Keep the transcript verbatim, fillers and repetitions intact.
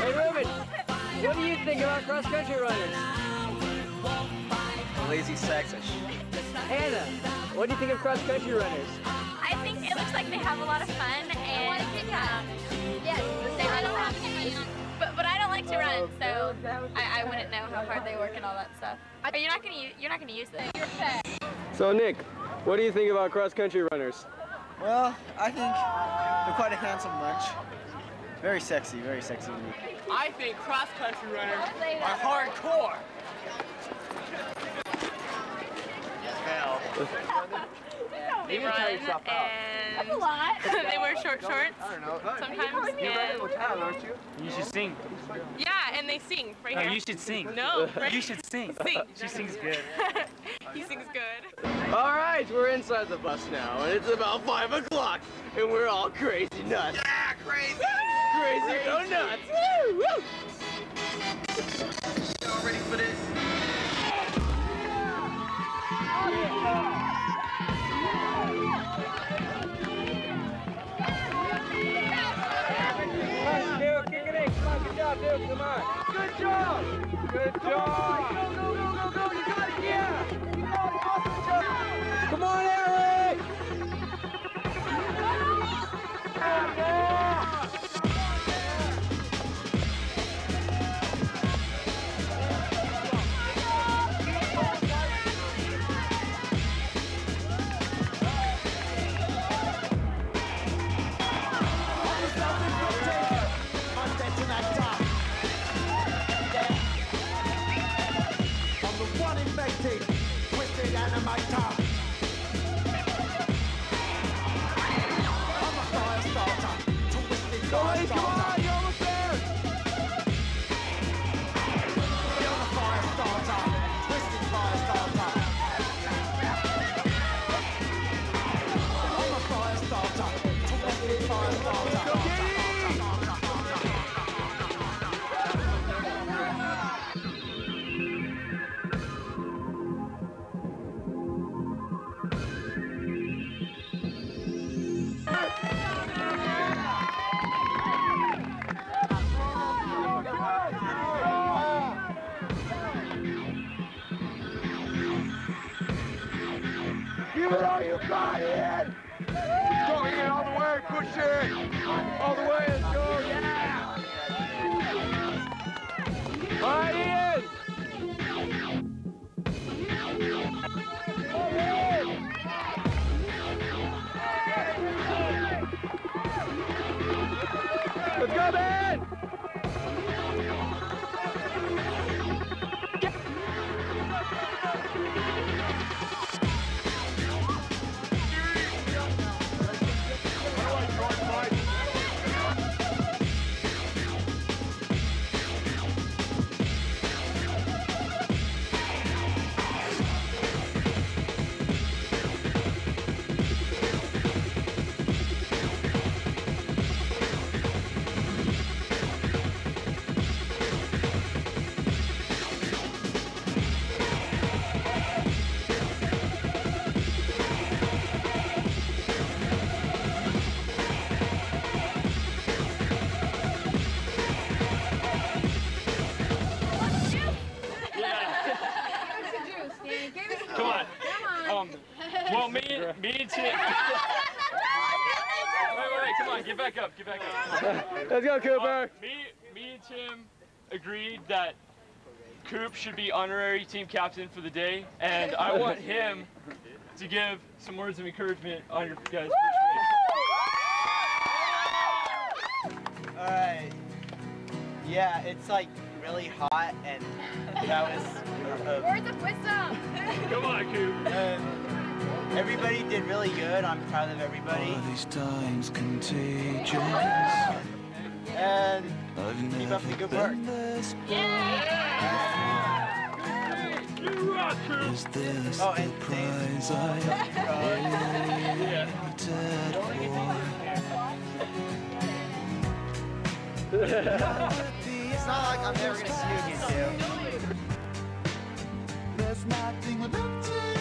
Hey, Ruben, what do you think about cross-country runners? Lazy sexish. Anna, what do you think of cross-country runners? I think it looks like they have a lot of fun, and um, yes, they run a lot. But but I don't like to run, so I, I wouldn't know how hard they work and all that stuff. But you're not gonna use, you're not gonna use this. You're fat. So Nick, what do you think about cross-country runners? Well, I think they're quite a handsome bunch. Very sexy, very sexy. I think cross-country runners are hardcore. Hell. They run and that's a lot. They wear short shorts. I don't know. Sometimes. You're right with talent, aren't you? You should sing. Yeah, and they sing right No, here. you should sing. No, right? You should sing. Sing. She sings good. He sings good. All right, we're inside the bus now, and it's about five o'clock, and we're all crazy nuts. Yeah, crazy. Crazy go nuts. Woo, woo. Y'all ready for this? Dude, kick it in. Come on, good job, dude. Come on. Good job. Good job. Go, go, go, go, go. You got it, yeah. You got it. Awesome job. Come on, Eric. Twisted and my top. I'm a fire starter. Twisted fire starter. You're almost there. You're a fire starter. Twisted fire starter. I'm a fire starter. Twisted fire starter. Give it all you got, Ian! Go, Ian, all the way, push it! All the way, let's go, yeah! All right, Ian. Let's go, man! Come on. Um, well, me, me and Tim. Wait, wait, wait. Come on. Get back up. Get back up. Let's go, Cooper. Uh, me, me and Tim agreed that Coop should be honorary team captain for the day, and I want him to give some words of encouragement on your guys' first race. All right. Yeah, it's like really hot, and that was. Uh, Words of wisdom. Come on, Coop. uh, everybody did really good. I'm proud of everybody. Are these times contagious? And I've keep up the never good work. been this You rock, Coop. Is this Oh, the and prize I waited for? It's not like I'm never gonna see you again, too. There's nothing left to